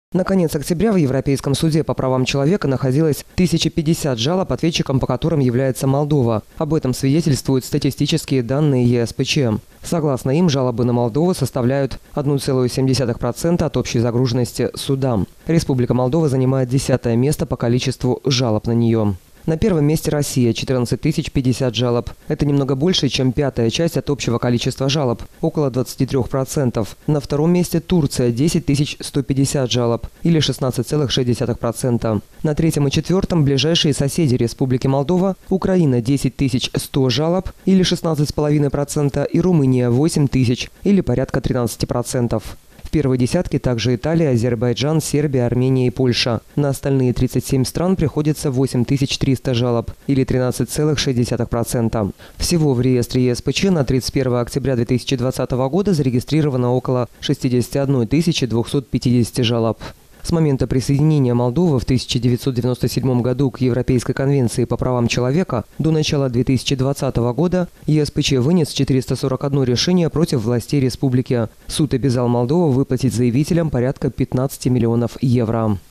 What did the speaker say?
На конец октября в Европейском суде по правам человека находилось 1050 жалоб, ответчиком по которым является Молдова. Об этом свидетельствуют статистические данные ЕСПЧ. Согласно им, жалобы на Молдову составляют 1,7% от общей загруженности суда. Республика Молдова занимает 10-е место по количеству жалоб на нее. На первом месте Россия – 14 050 жалоб. Это немного больше, чем 5-я часть от общего количества жалоб – около 23%. На втором месте Турция – 10 150 жалоб, или 16,6%. На третьем и четвертом – ближайшие соседи Республики Молдова – Украина – 10 100 жалоб, или 16,5%, и Румыния – 8 000, или порядка 13%. В первой десятке также Италия, Азербайджан, Сербия, Армения и Польша. На остальные 37 стран приходится 8300 жалоб, или 13,6%. Всего в реестре ЕСПЧ на 31 октября 2020 года зарегистрировано около 61 250 жалоб. С момента присоединения Молдовы в 1997 году к Европейской конвенции по правам человека до начала 2020 года ЕСПЧ вынес 441 решение против властей республики. Суд обязал Молдову выплатить заявителям порядка 15 миллионов евро.